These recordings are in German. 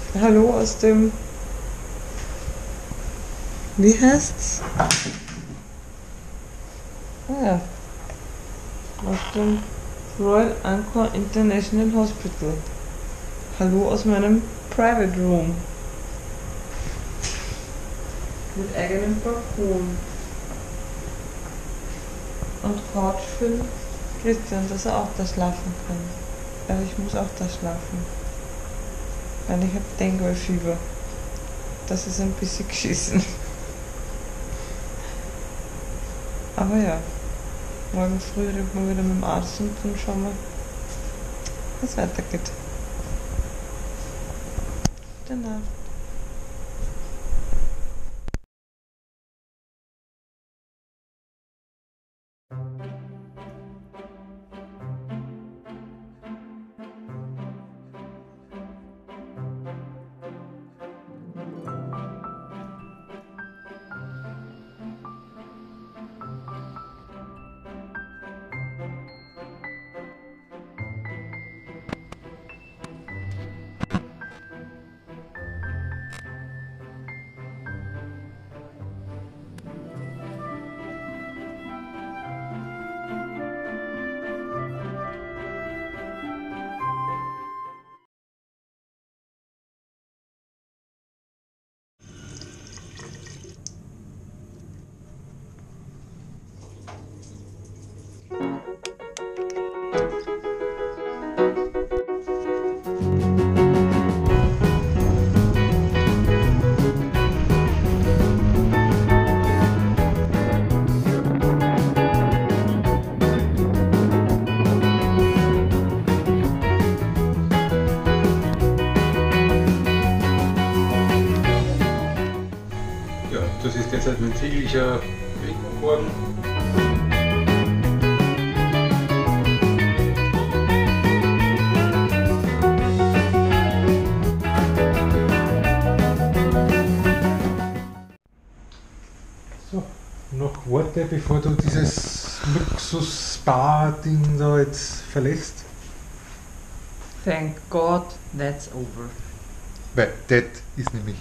Hallo aus dem... Wie heißt's? Ah ja. Aus dem Royal Angkor International Hospital. Hallo aus meinem Private Room. Mit eigenem Balkon. Und Couch für Christian, dass er auch da schlafen kann. Weil ich muss auch da schlafen. Weil ich habe Dengue-Fieber. Das ist ein bisschen geschissen. Aber ja, morgen früh reden wir wieder mit dem Arzt und dann schauen wir, wie es weitergeht. Gute Nacht. Das ist derzeit mein täglicher Regenbogen. So, noch Worte, bevor du dieses Luxus-Spa-Ding da jetzt verlässt? Thank God that's over. Weil das ist nämlich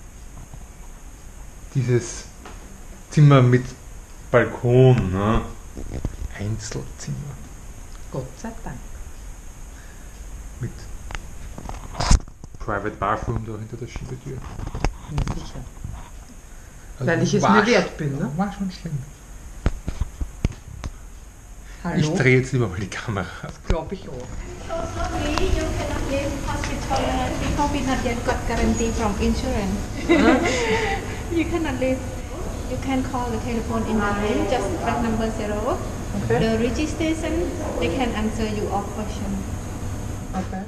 dieses Zimmer mit Balkon, ne? Einzelzimmer. Gott sei Dank. Mit Private Bathroom da hinter der Schiebetür. Ja, sicher. Also Weil ich es mir wert bin, ne? War schon schlimm. Hallo? Ich drehe jetzt lieber mal die Kamera. Glaube ich auch. So sorry, you cannot leave hospital because we not yet got guarantee from insurance. You cannot leave. You can call the telephone in the room, just press number 0. Okay. The registration, they can answer you all questions. Okay.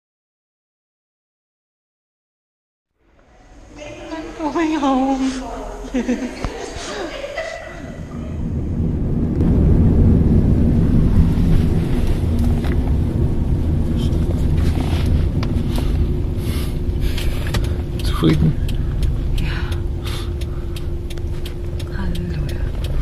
I'm going home. Zufrieden? Halleluja.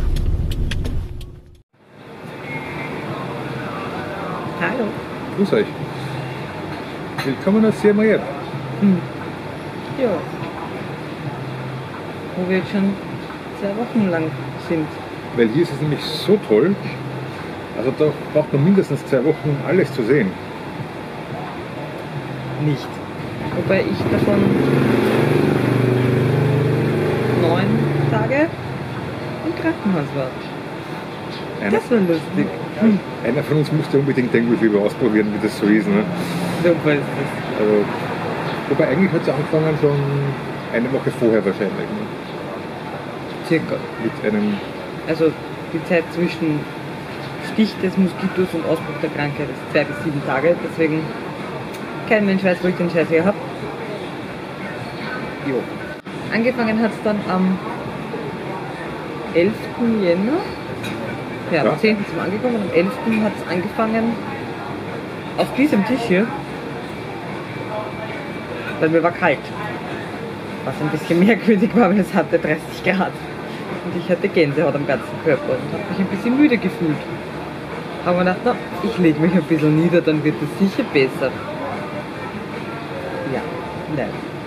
Hallo. Grüß euch. Willkommen aus Siem Reap. Ja. Wo wir jetzt schon 2 Wochen lang sind. Weil hier ist es nämlich so toll. Also da braucht man mindestens 2 Wochen, um alles zu sehen. Nicht. Wobei ich davon 9 Tage im Krankenhaus war. Das war lustig. Einer von uns musste unbedingt Dengue-Fieber ausprobieren, wie das so ist. Ne? So was ist das. Also, wobei eigentlich hat es angefangen schon eine Woche vorher wahrscheinlich. Ne? Circa. Mit einem... Also die Zeit zwischen Stich des Moskitos und Ausbruch der Krankheit ist 2 bis 7 Tage. Deswegen kein Mensch weiß, wo ich den Scheiß hier habe. Jo. Angefangen hat es dann am 11. Jänner. Ja, am 10. sind wir angekommen. Am 11. hat es angefangen auf diesem Tisch hier. Weil mir war kalt. Was ein bisschen merkwürdig war, weil es hatte 30 Grad. Und ich hatte Gänsehaut am ganzen Körper und habe mich ein bisschen müde gefühlt. Aber ich dachte, ich lege mich ein bisschen nieder, dann wird es sicher besser. Ja, nein.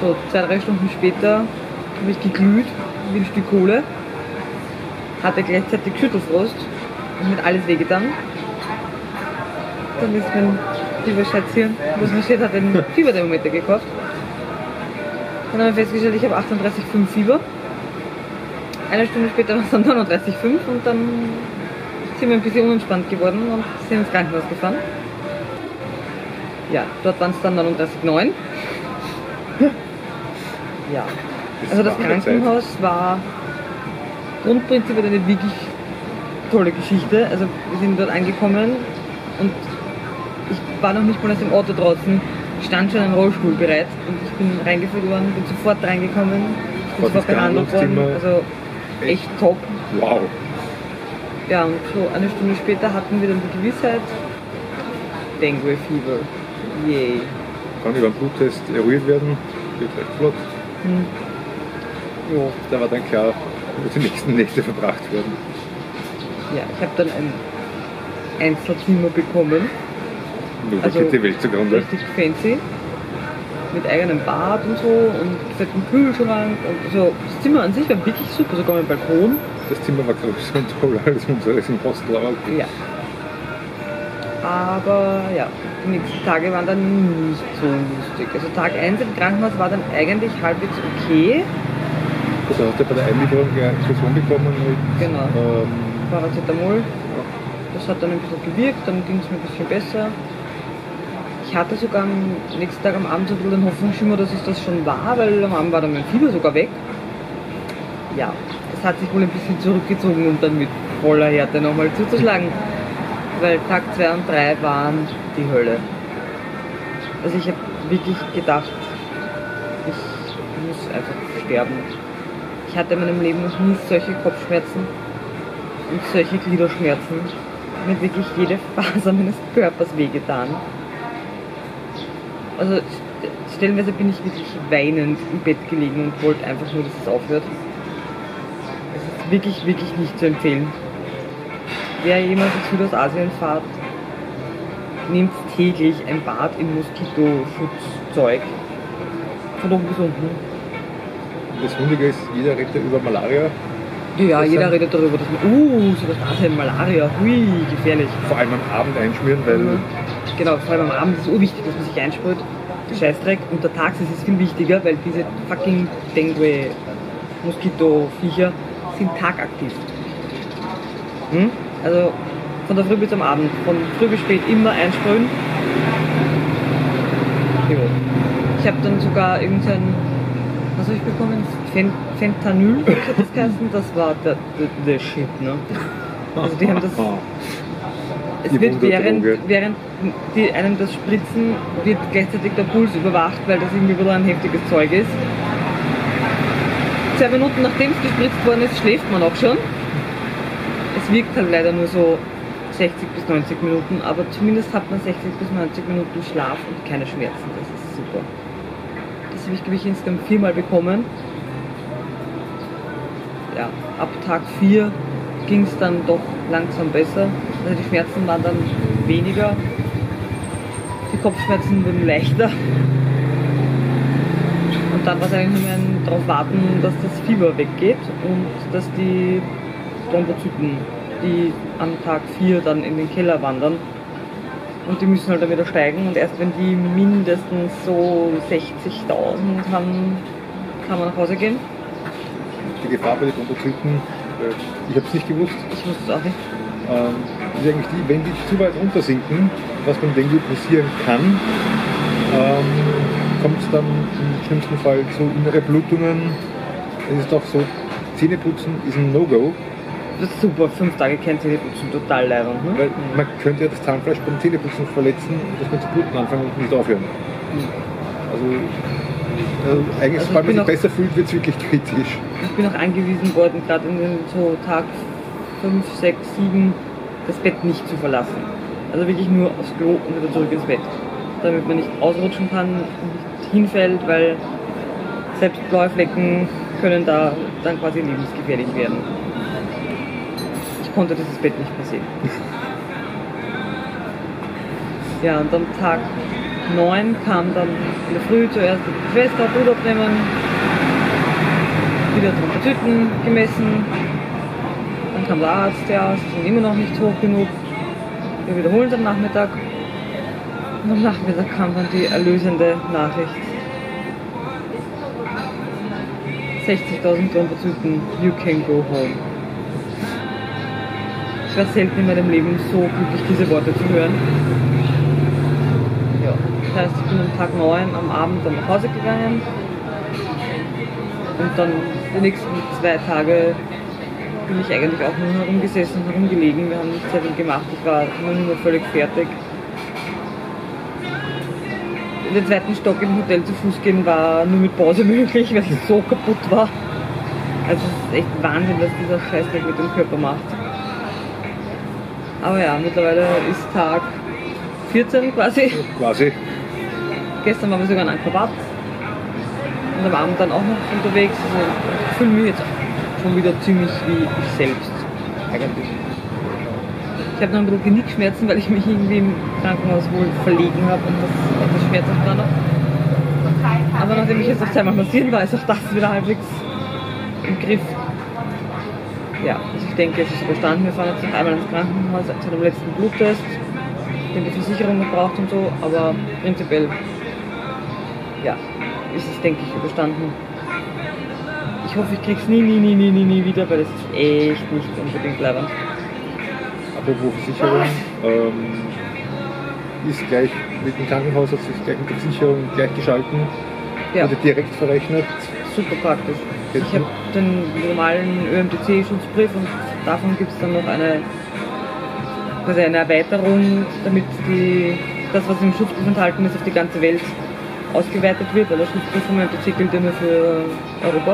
So 2-3 Stunden später habe ich geglüht wie ein Stück Kohle, hatte gleichzeitig Schüttelfrost und mir hat alles wehgetan. Dann ist mein lieber Schätzchen, was mir steht, hat einen Fieberthermometer gekauft. Dann haben wir festgestellt, ich habe 38,5 Fieber. Eine Stunde später war es dann 39,5 und dann sind wir ein bisschen unentspannt geworden und sind ins Krankenhaus gefahren. Ja, dort waren es dann 39,9. Ja, also das Krankenhaus war grundprinzipiell eine wirklich tolle Geschichte. Also wir sind dort angekommen und ich war noch nicht mal aus dem Auto draußen, stand schon ein Rollstuhl bereit und ich bin reingeführt worden, bin sofort reingekommen, bin sofort behandelt worden, also echt top. Wow. Ja, und so eine Stunde später hatten wir dann die Gewissheit, Dengue Fever, yay. Kann über einen Bluttest eruiert werden, geht recht flott. Jo. Da war dann klar, wo die nächsten Nächte verbracht werden. Ja, ich habe dann ein Einzelzimmer bekommen. Nur Also geht die Welt zugrunde. richtig fancy. Mit eigenem Bad und so und fettem Kühlschrank und so. Das Zimmer an sich war wirklich super, sogar mit Balkon. Das Zimmer war größer und toller als unseres im Hostel. Ja. Aber ja, die nächsten Tage waren dann nicht so lustig. Also Tag 1 im Krankenhaus war dann eigentlich halbwegs okay. Also hast du bei der Einlieferung eine Infusion bekommen mit Genau. Paracetamol. Das hat dann ein bisschen gewirkt, dann ging es mir ein bisschen besser. Ich hatte sogar am nächsten Tag am Abend so ein bisschen den Hoffnungsschimmer, dass es das schon war, weil am Abend war dann mein Fieber sogar weg. Ja, es hat sich wohl ein bisschen zurückgezogen, um dann mit voller Härte nochmal zuzuschlagen. Weil Tag 2 und 3 waren die Hölle. Also ich habe wirklich gedacht, ich muss einfach sterben. Ich hatte in meinem Leben noch nie solche Kopfschmerzen und solche Gliederschmerzen. Mir hat wirklich jede Faser meines Körpers wehgetan. Also stellenweise bin ich wirklich weinend im Bett gelegen und wollte einfach nur, dass es aufhört. Es ist wirklich, wirklich nicht zu empfehlen. Wer jemals in Südostasien fährt, nimmt täglich ein Bad in Moskitoschutzzeug. Von oben bis unten. Das Wundige ist, jeder redet über Malaria. Ja, jeder redet darüber, dass man, Südostasien, Malaria, hui, gefährlich. Vor allem am Abend einschmieren, weil Genau, vor allem am Abend ist es urwichtig, dass man sich einsprüht. Scheißdreck. Untertags ist es viel wichtiger, weil diese fucking Dengue, Moskito-Viecher sind tagaktiv. Also von der Früh bis am Abend, von früh bis spät immer einsprühen. Jo. Ich habe dann sogar irgendein, was habe ich bekommen? Fentanyl, hat das geheißen. Das war der Shit, ne? Also die haben das. Es wird während die einem das spritzen, wird gleichzeitig der Puls überwacht, weil das irgendwie wieder ein heftiges Zeug ist. 2 Minuten nachdem es gespritzt worden ist, schläft man auch schon. Es wirkt halt leider nur so 60 bis 90 Minuten, aber zumindest hat man 60 bis 90 Minuten Schlaf und keine Schmerzen. Das ist super. Das habe ich, glaube ich, insgesamt 4-mal bekommen. Ja, ab Tag 4 ging es dann doch langsam besser. Also die Schmerzen waren dann weniger, die Kopfschmerzen wurden leichter. Und dann war es eigentlich nur mehr darauf warten, dass das Fieber weggeht und dass die Thrombozyten, die am Tag 4 dann in den Keller wandern. Und die müssen halt dann wieder steigen und erst wenn die mindestens so 60.000 haben, kann man nach Hause gehen. die Gefahr bei den Thrombozyten, ich habe es nicht gewusst. Ich wusste es auch nicht. Ist eigentlich die, wenn die zu weit runtersinken, was beim Dengue passieren kann, kommt es dann im schlimmsten Fall zu innere Blutungen. Es ist auch so, Zähneputzen ist ein No-Go. Das ist super, 5 Tage kein Zähneputzen, total leibend. Ne? Weil man könnte ja das Zahnfleisch beim Zähneputzen verletzen, dass man zu bluten anfangen und nicht aufhören. Also eigentlich, sobald man sich besser fühlt, wird es wirklich kritisch. Ich bin auch angewiesen worden, gerade in den so Tag 5, 6, 7, das Bett nicht zu verlassen. Also wirklich nur aufs Klo und wieder zurück ins Bett. Damit man nicht ausrutschen kann und nicht hinfällt, weil selbst blaue Flecken können da dann quasi lebensgefährlich werden. Ich konnte dieses Bett nicht mehr sehen. Ja, und am Tag 9 kam dann in der Früh zuerst die Schwester, Blut abnehmen, wieder Thrombozyten gemessen. Dann kam der Arzt, ja, sie sind immer noch nicht hoch genug. Wir wiederholen es am Nachmittag. Und am Nachmittag kam dann die erlösende Nachricht. 60.000 Thrombozyten, you can go home. Ich war selten in meinem Leben so glücklich, diese Worte zu hören. Ja, das heißt, ich bin am Tag 9 am Abend dann nach Hause gegangen. Und dann die nächsten 2 Tage bin ich eigentlich auch nur herumgesessen und herumgelegen. Wir haben nicht sehr viel gemacht. Ich war nur völlig fertig. In den 2. Stock im Hotel zu Fuß gehen war nur mit Pause möglich, weil ich so kaputt war. Also es ist echt Wahnsinn, was dieser Scheißdreck mit dem Körper macht. Aber ja, mittlerweile ist Tag 14 quasi. Quasi. Gestern waren wir sogar in Angkor Wat. Und am Abend dann auch noch unterwegs. Also ich fühle mich jetzt schon wieder ziemlich wie ich selbst. Eigentlich. Ich habe noch ein bisschen Genickschmerzen, weil ich mich irgendwie im Krankenhaus wohl verlegen habe und das etwas schmerzhaft war noch. Aber nachdem ich jetzt noch zweimal massieren war, ist auch das wieder halbwegs im Griff. Ja, also ich denke, es ist überstanden. Wir fahren jetzt noch einmal ins Krankenhaus zu dem letzten Bluttest, den die Versicherung noch braucht und so, aber prinzipiell, ja, ist es, denke ich, überstanden. Ich hoffe, ich krieg's nie wieder, weil das ist echt nicht unbedingt leibend. Apropos Versicherung, ist gleich mit dem Krankenhaus, hat sich gleich mit der Versicherung gleich geschalten, Ja. wurde direkt verrechnet. Super praktisch. Ich habe den normalen ÖMTC-Schutzbrief und davon gibt es dann noch eine Erweiterung, damit das, was im Schutzbrief enthalten ist, auf die ganze Welt ausgeweitet wird, weil der Schutzbrief vom ÖMTC gilt ja nur für Europa.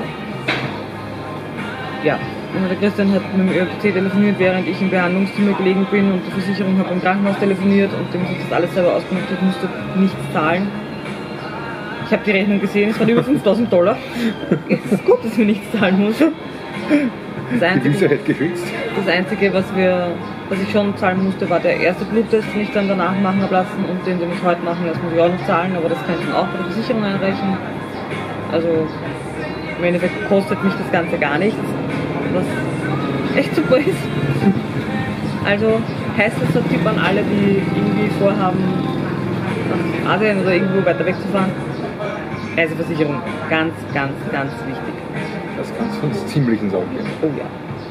Ja, und der Christian hat mit dem ÖMTC telefoniert, während ich im Behandlungszimmer gelegen bin, und die Versicherung hat beim Krankenhaus telefoniert und dem ist das alles selber ausgemacht, ich musste nichts zahlen. Ich habe die Rechnung gesehen, es waren über $5.000. Es ist gut, dass wir nichts zahlen mussten. Die Sicherheit geschützt. Das Einzige, was ich schon zahlen musste, war der erste Bluttest, den ich dann danach machen habe lassen, und den ich heute machen lasse, muss ich auch noch zahlen, aber das kann ich dann auch bei der Versicherung einreichen. Also im Endeffekt kostet mich das Ganze gar nichts, was echt super ist. Also heißt das so ein Tipp an alle, die irgendwie vorhaben, nach Asien oder irgendwo weiter wegzufahren. Reiseversicherung, ganz wichtig. Das kann sonst ziemlich ins Auge gehen. Oh ja.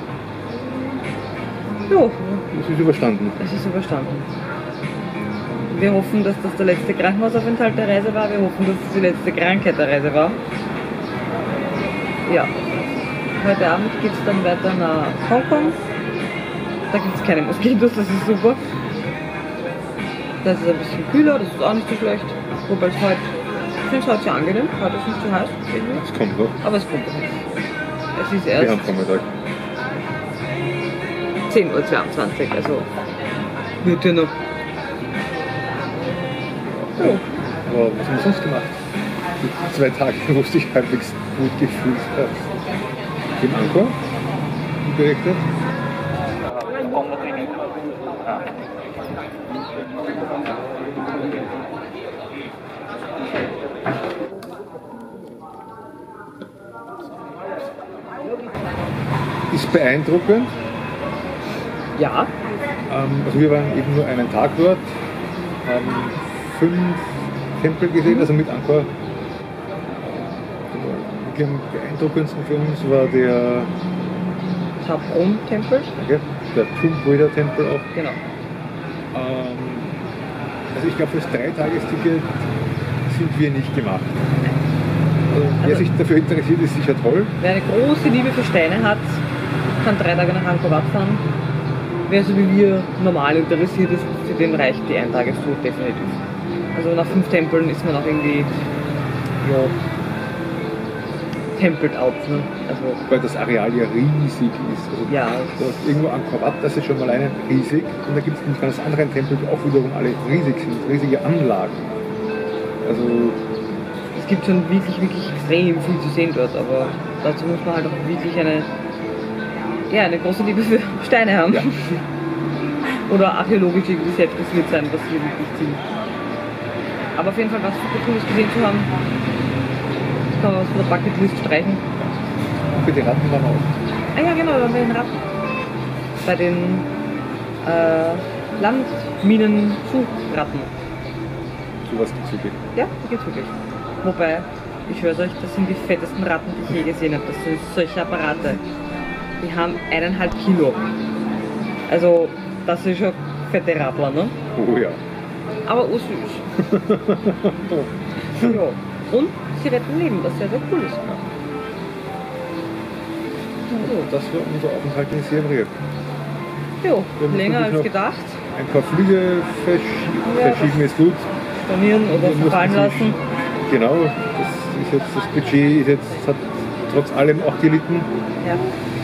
Jo, Das ist überstanden. es ist überstanden. Wir hoffen, dass das der letzte Krankenhausaufenthalt der Reise war. Wir hoffen, dass es die letzte Krankheit der Reise war. Ja. Heute Abend geht es dann weiter nach Hongkong. Da gibt es keine Moskitos, das ist super. Das ist ein bisschen kühler, das ist auch nicht so schlecht. Wobei es heute, ich finde es heute sehr angenehm. Heute ist nicht zu heiß. Es kommt noch. Aber es kommt noch. Es ist Wir erst haben Vormittag. 10:22 Uhr, also wird ja noch. Oh. Aber was haben wir sonst gemacht? Die 2 Tage, wo du dich halbwegs gut gefühlt hast. Im Angkor, berichtet. Ist beeindruckend. Ja, Also wir waren eben nur einen Tag dort, haben 5 Tempel gesehen, also mit Angkor. Wirklich am beeindruckendsten für uns war der Tabrom-Tempel. der Tomb Raider Tempel auch. Genau. Also ich glaube, fürs 3-Tagesticket sind wir nicht gemacht. Also, wer sich dafür interessiert, ist sicher toll. Wer eine große Liebe für Steine hat, kann 3 Tage nach Angkor Wat fahren. Wer so wie wir normal interessiert ist, für den reicht die Eintagestour definitiv. Also nach 5 Tempeln ist man auch irgendwie, ja, tempelt out. Ne? Also, Weil das Areal ja riesig ist. Also, ja, du hast irgendwo Angkor Wat, das ist schon mal alleine riesig. Und da gibt es nämlich ganz andere Tempel, die auch wiederum alle riesig sind, riesige Anlagen. Also es gibt schon wirklich extrem viel zu sehen dort, aber dazu muss man halt auch wirklich eine große Liebe für Steine haben. Ja. Oder archäologisch irgendwie selbst interessiert sein, was wir wirklich ziehen. Aber auf jeden Fall was super Cooles gesehen zu haben. Das kann man aus der Bucketlist streichen. Für die Ratten waren auch. Ah ja, genau, da waren wir in Ratten. Bei den Landminen-Suchratten. Sowas gibt's wirklich. Ja, die gibt's wirklich. Wobei, ich höre euch, das sind die fettesten Ratten, die ich je gesehen habe. Das sind solche Apparate. Die haben 1,5 Kilo. Also, das ist schon fette Radler, ne? Oh ja. Aber ursüß. Ja. Und sie retten Leben, was sehr, sehr cool ist. Also, das war unser Aufenthalt in Siem Reap. Jo, Wir müssen länger wirklich als noch gedacht. Ein paar Flüge verschieben ist gut. Stornieren oder Wir mussten verfallen sich- lassen. Genau, das Budget ist jetzt, hat trotz allem auch gelitten. Ja,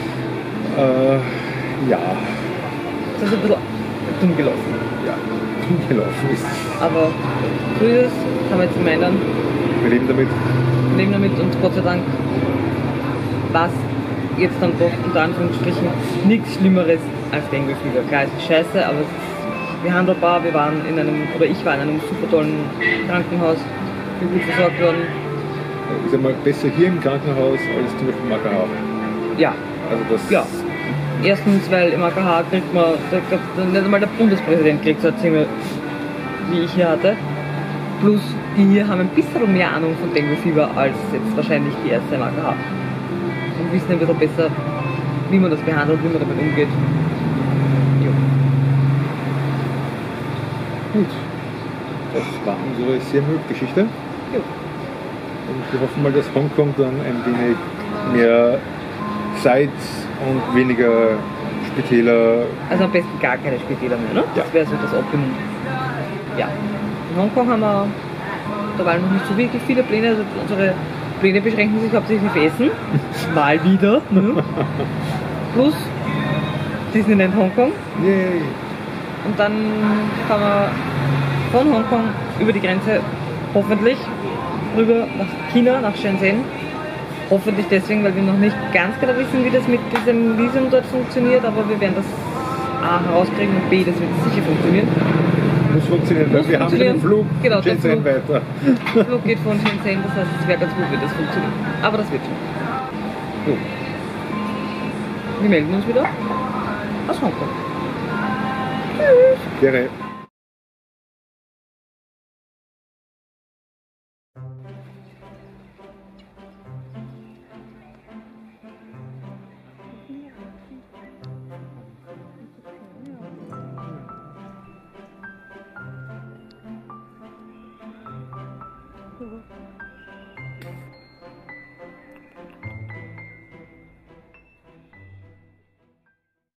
Ja, das ist ein bisschen dumm gelaufen. ja, dumm gelaufen ist. Aber so ist es, haben wir jetzt im Männern, Wir leben damit. leben damit und Gott sei Dank war es jetzt dann doch unter Anführungsstrichen nichts Schlimmeres als Dengue-Fieber. Klar, es ist scheiße, aber es ist behandelbar. Wir waren in einem, oder ich war in einem super tollen Krankenhaus, bin gut versorgt worden. Ist einmal besser hier im Krankenhaus als zum Beispiel im AKH. Ja, Also das ja. Erstens, weil im AKH kriegt man, nicht einmal der Bundespräsident kriegt so ein Zimmer, wie ich hier hatte. Plus, die hier haben ein bisschen mehr Ahnung von Dengue-Fieber als jetzt wahrscheinlich die Ärzte im AKH. Und wissen ein bisschen besser, wie man das behandelt, wie man damit umgeht. Jo. gut. Das war unsere Siem Reap-Geschichte. Jo. Und wir hoffen mal, dass Hongkong dann ein wenig mehr Zeit und weniger Spitäler. Also am besten gar keine Spitäler mehr, ne? Ja. Das wäre so das Optimum. Ja. In Hongkong haben wir, da waren noch nicht so wirklich viele Pläne, also unsere Pläne beschränken sich hauptsächlich auf Essen. Mal wieder. Ne? Plus Disneyland Hongkong. Yay! Und dann fahren wir von Hongkong über die Grenze hoffentlich rüber nach China, nach Shenzhen. Hoffentlich deswegen, weil wir noch nicht ganz genau wissen, wie das mit diesem Visum dort funktioniert, aber wir werden das A herauskriegen und B, das wird sicher funktionieren. Muss funktionieren, weil Muss wir haben funktionieren. einen Flug Genau, der Shenzhen Flug. weiter. Der Flug geht von Shenzhen, das heißt, es wäre ganz gut, wenn das funktioniert. Aber das wird schon. So. Wir melden uns wieder aus Hongkong. Gerne. Mhm.